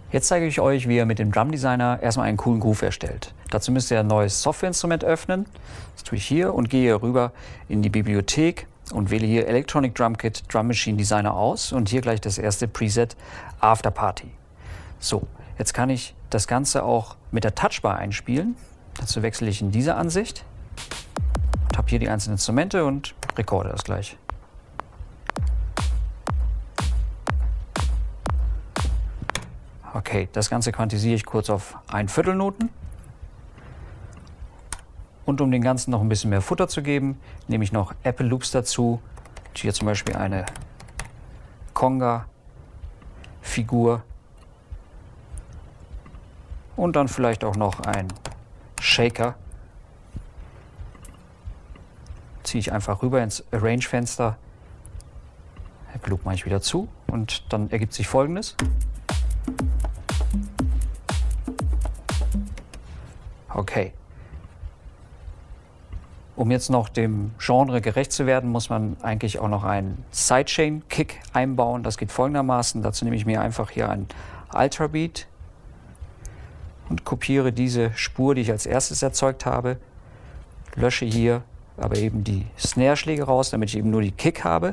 Jetzt zeige ich euch, wie ihr mit dem Drum Designer erstmal einen coolen Groove erstellt. Dazu müsst ihr ein neues Softwareinstrument öffnen. Das tue ich hier und gehe hier rüber in die Bibliothek und wähle hier Electronic Drum Kit Drum Machine Designer aus und hier gleich das erste Preset After Party. So, jetzt kann ich das Ganze auch mit der Touchbar einspielen. Dazu wechsle ich in diese Ansicht und habe hier die einzelnen Instrumente und rekorde das gleich. Okay, das Ganze quantisiere ich kurz auf 1/4 Noten. Und um dem Ganzen noch ein bisschen mehr Futter zu geben, nehme ich noch Apple Loops dazu. Hier zum Beispiel eine Conga-Figur. Und dann vielleicht auch noch ein Shaker. Ziehe ich einfach rüber ins Arrange-Fenster. Apple Loop mache ich wieder zu und dann ergibt sich Folgendes. Okay. Um jetzt noch dem Genre gerecht zu werden, muss man eigentlich auch noch einen Sidechain-Kick einbauen. Das geht folgendermaßen. Dazu nehme ich mir einfach hier einen Ultrabeat und kopiere diese Spur, die ich als erstes erzeugt habe. Lösche hier aber eben die Snare-Schläge raus, damit ich eben nur die Kick habe.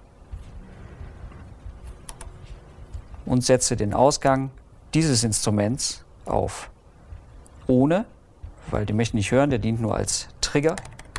Und setze den Ausgang dieses Instruments auf ohne, weil den möchte ich nicht hören, der dient nur als Trigger.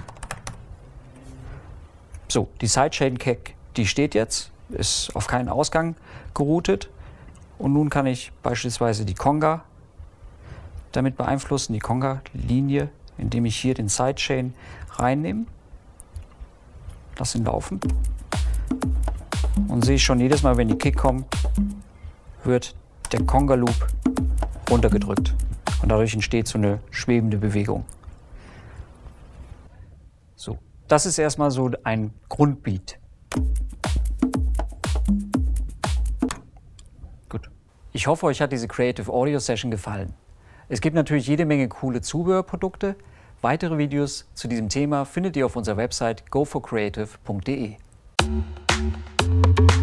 So, die Sidechain-Kick, die steht jetzt, ist auf keinen Ausgang geroutet. Und nun kann ich beispielsweise die Conga damit beeinflussen, die Conga-Linie, indem ich hier den Sidechain reinnehme. Lass ihn laufen. Und sehe ich schon jedes Mal, wenn die Kick kommt, wird der Conga-Loop runtergedrückt. Und dadurch entsteht so eine schwebende Bewegung. So, das ist erstmal so ein Grundbeat. Gut. Ich hoffe, euch hat diese Creative Audio Session gefallen. Es gibt natürlich jede Menge coole Zubehörprodukte. Weitere Videos zu diesem Thema findet ihr auf unserer Website goforcreative.de.